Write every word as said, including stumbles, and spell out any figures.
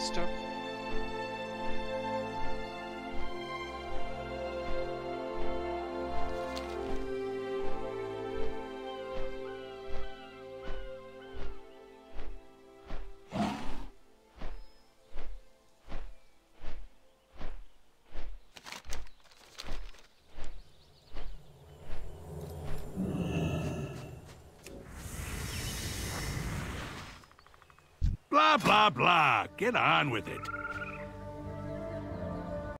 stuff. Blah, blah, blah. Get on with it.